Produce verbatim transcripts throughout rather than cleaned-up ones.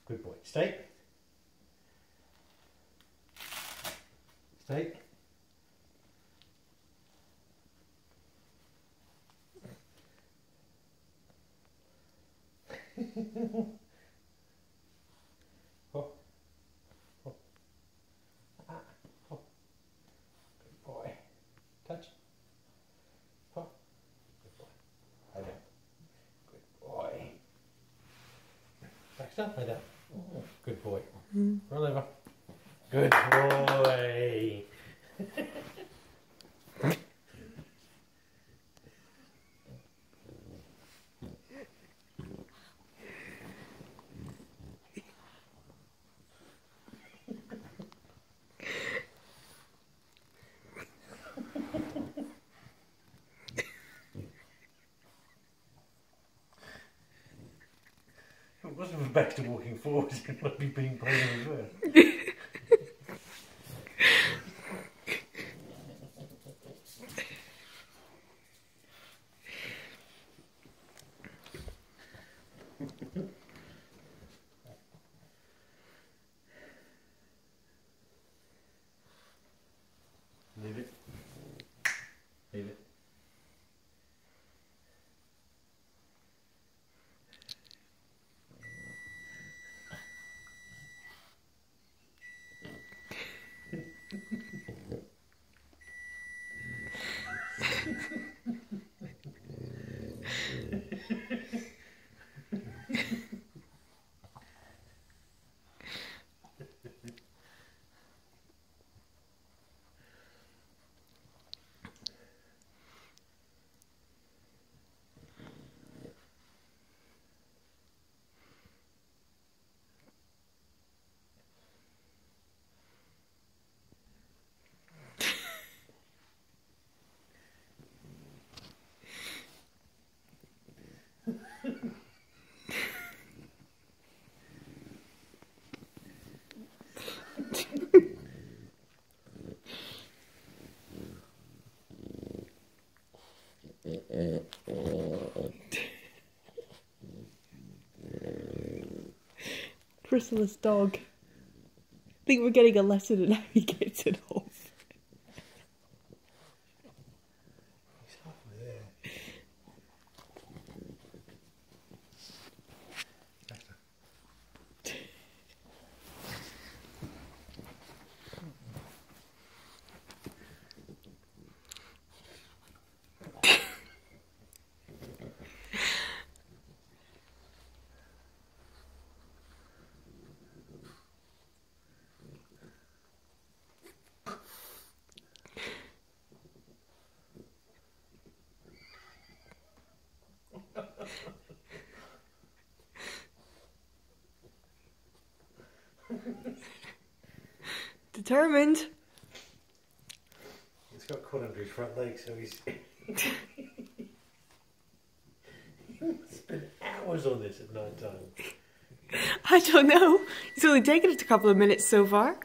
Good boy. Stay. Stay. Oh. Oh. Ah. Oh. Good boy. Touch. Oh. Good boy. Lie down. Good boy. Back down. Lie down. Oh. Good boy. Mm. Roll over. Good boy. It wasn't back to walking forward, it might be being playing in reverse. Leave it. Leave it. Chrysalis dog. I think we're getting a lesson in how he gets it off. He's halfway there. Determined. He's got caught under his front leg, so he's he spent hours on this at night time. I don't know. He's only taken it a couple of minutes so far.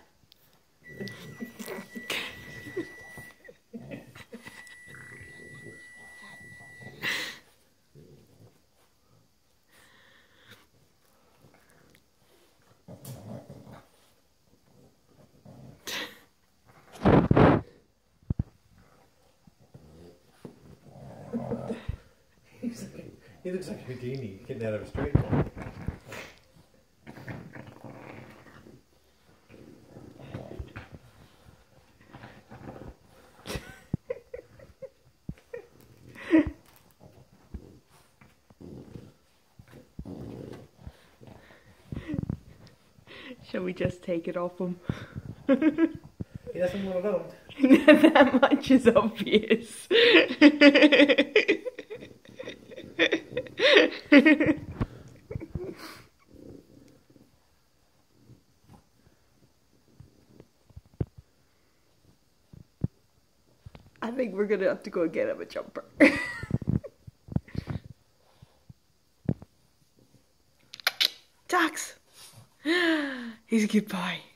He looks like Houdini getting out of a straight line. Shall we just take it off him? He doesn't want to go. That much is obvious. I think we're gonna have to go and get him a jumper. Jax! He's a good boy.